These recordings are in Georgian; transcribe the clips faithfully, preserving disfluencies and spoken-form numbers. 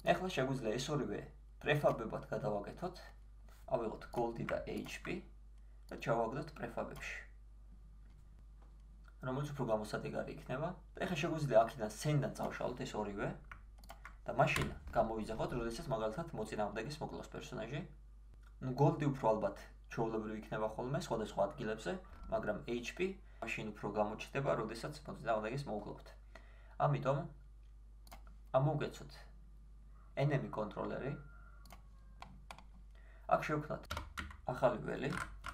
ეხლა შეგვიძლია ეს ორივე პრეფაბებად გადავაკეთოთ. ავიღოთ goldi და H P და ჩავაგდოთ პრეფაბებში. რომელიც უფრო გამოსადეგარი იქნება. ეხლა შეგვიძლია აქედან სცენიდან წავშალოთ ეს ორივე და მაშინ გამოვიძახოთ, როდესაც მაგალითად მოწინააღმდეგეს მოკლავს პერსონაჟი. ნუ goldi უფრო ალბათ ჩვეულებრივი იქნება ხოლმე სხვადასხვა ადგილებზე, მაგრამ H P მაშინ უფრო გამოჩნდება, როდესაც მოწინააღმდეგეს მოუკლავთ. ამიტომ ამოვგეცოთ enemy controller-ი. აქ შევქმნათ ახალი ველი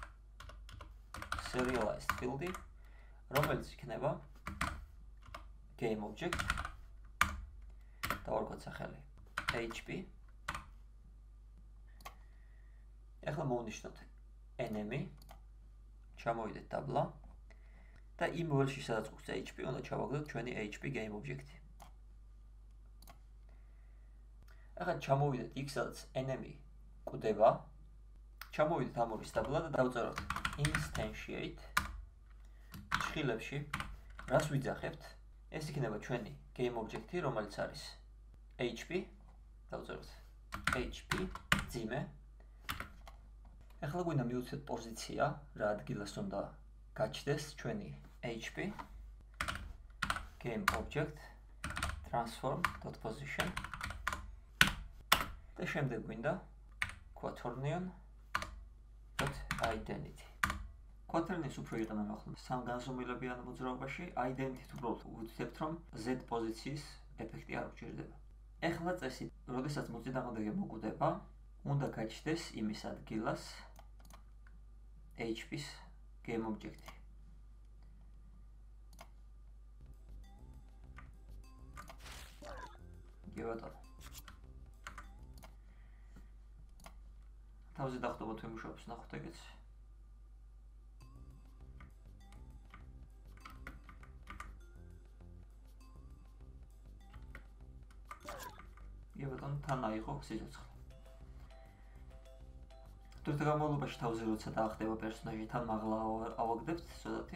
serialized field-ი, რომელიც იქნება game object და ვარქვათ სახელი H P. ეხლა მოვნიშნოთ enemy, ჩამოვიდეთ დაბლა და იმ ველში სადაც გვაქვს H P, უნდა ჩავაგდოთ ჩვენი H P game object-ი. ეხლა ჩამოვიდეთ იქ, სადაც enemy კვდება. ჩამოვიდეთ ამ ორის დაბლა და დავწეროთ instantiate. ხილებში რას ვიძახებთ? ეს იქნება ჩვენი game object-ი, რომელიც არის H P. დავწეროთ H P ძიმე. ეხლა გვინდა მივუცეთ პოზიცია, რა ადგილას უნდა გაჩნდეს ჩვენი H P. game object transform.position და შემდეგ გვინდა quaternion.identity. Quaternions უფრო იყენებენ ახლა სამ განზომილებიან მოძრაობაში, identity-თ უბრალოდ ვუცდებთ, რომ Z პოზიციის ეფექტი არ გვჭირდება. ეხლა წესი, როდესაც მოწინააღმდეგე მოკვდება, უნდა გაჩნდეს იმის ადგილას H P-ს game object-ი. გებატონო. თავზე დახტობა თუ იმუშავებს, ნახოთ ეგეც. გებატონო, თან აიღო სიცოცხლე. დროთა განმავლობაში თავზე როცა დაახტება პერსონაჟი, თან მაღლა ავაგდებთ ცოტათი.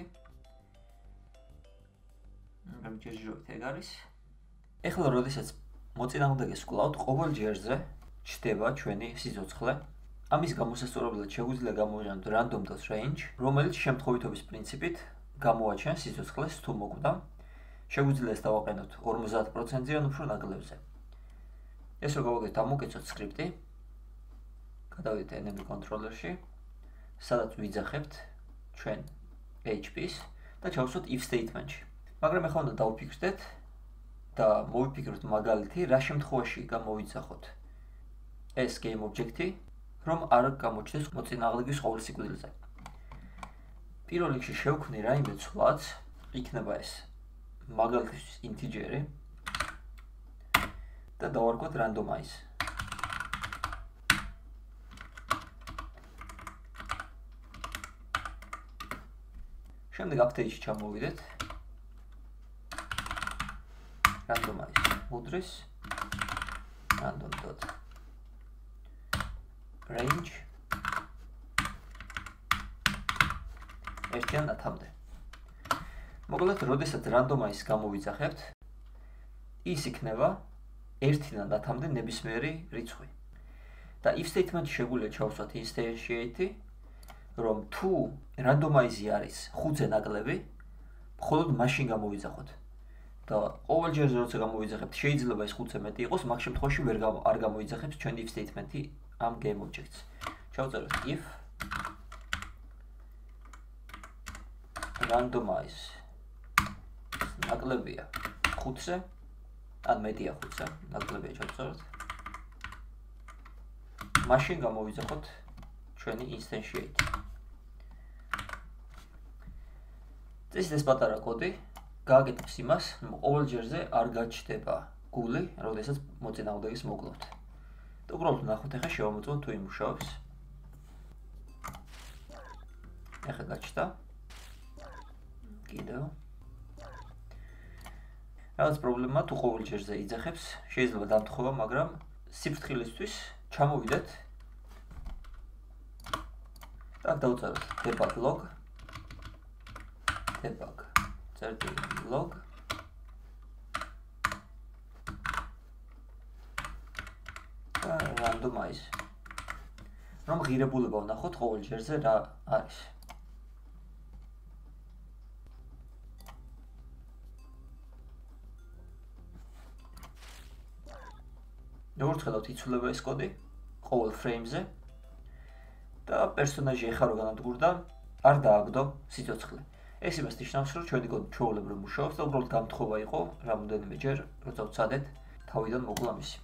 მაგრამ ჯერჯერობით ეგ არის. ეხლა როდესაც მოწინააღმდეგეს ვკლავთ, ყოველ ჯერზე ჩდება ჩვენი სიცოცხლე. ამის გამოსასწორებლად შეგვიძლია გამოვიყენოთ random.range, რომელიც შემთხვევითობის პრინციპით გამოაჩენს სიცოცხლეს თუ მოკვდა. შეგვიძლია ეს დავაყენოთ ორმოცდაათ პროცენტზე ან უფრო ნაკლებზე. ეს რო გავაკეთოთ, ამოვკეცოთ სკრიპტი. გადავიდეთ enemy controller-ში, სადაც ვიძახებთ ჩვენ H P-ს და ჩავსვათ if statement-ში. მაგრამ ახლა უნდა დავფიქრდეთ და მოვიფიქროთ მაგალითი, რა შემთხვევაში გამოვიძახოთ ეს game object-ი, რომ არ გამოჩნდეს მოწინააღმდეგის ყოველ სიკვდილზე. პირველ რიგში შევქმნი რაიმე ცვლაც, იქნება ეს მაგალითისთვის integer-ი და დავარქვათ randomize. შემდეგ update-ში ჩამოვიდეთ. randomize address random.range ერთიან ათამდე. მოკლედ, როდესაც randomize გამოვიძახებთ, ის იქნება ერთიდან ათამდე ნებისმიერი რიცხვი. და if statement-ში შეგვიძლია ჩავსვათ instantiate-ი, რომ თუ randomize არის ხუთზე ნაკლები, მხოლოდ მაშინ გამოვიძახოთ. და ყოველ ჯერზე როცა გამოვიძახებთ, შეიძლება ეს ხუთზე მეტი იყოს, მაგ შემთხვევაში ვერ არ გამოიძახებს ჩვენი if statement-ი ამ game objects. ჩავწეროთ if randomize ნაკლებია ხუთზე, ან მეტია ხუთზე, ნაკლებია ჩავწეროთ. მაშინ გამოვიძახოთ ჩვენი instantiate. ეს ის პატარა კოდი გააკეთებს იმას, რომ ყოველ ჯერზე არ გაჩნდება გული, როდესაც მოწინააღმდეგეს მოკლავთ. და უბრალოდ ნახოთ, ახლა შევამოწმოთ თუ იმუშავებს. ახლა გაჩნდა. კიდევ. რაღაც პრობლემა თუ ყოველ ჯერზე იძახებს, შეიძლება დამთხოვა, მაგრამ სიფრთხილისთვის ჩამოვიდეთ. და დავწეროთ debug log. debug log randomize. რომ ღირებულება ვნახოთ ყოველ ჯერზე რა არის. როგორც ხედავთ, იცვლება ეს კოდი ყოველ ფრეიმზე და პერსონაჟი ეხა რო განადგურდა, არ დააგდო სიცოცხლე. ეს იმას ნიშნავს, რომ ჩვენი კოდი ჩვეულებრივ მუშაობს და უბრალოდ გამთხოვა იყო რამოდენიმეჯერ, როცა ვცადეთ თავიდან მოკლა მისი.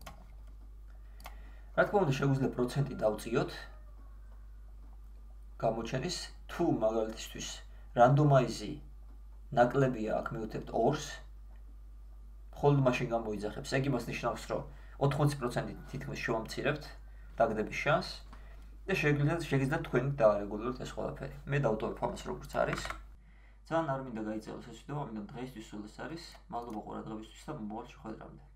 რა თქმა უნდა, შეგვიძლია პროცენტი დავწიოთ გამოჩენის, თუ მაგალითისთვის randomize ნაკლებია აქ მივუწევთ ორს, მხოლოდ მაშინ გამოიძახებს. ეგ იმას ნიშნავს, რომ ოთხმოცი პროცენტი თითქმის შევამცირებთ დაგდების შანსს და შეგიძლიათ შეგიძლიათ თქვენი დაარეგულიროთ ეს ყველაფერი. მე დავტოვებ ამას როგორც არის. ძალიან არ მინდა გაიწეროს ეს ვიდეო, ამიტომ დღეისთვის სულ ეს არის. მადლობა ყურადღებისთვის და მომავალ შეხვედრამდე.